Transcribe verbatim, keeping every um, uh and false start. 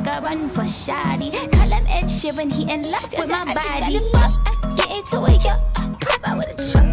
nigga run for shoddy. Call him Ed Sheeran, he in love with my body. Get into it, yo. Pop out with a truck.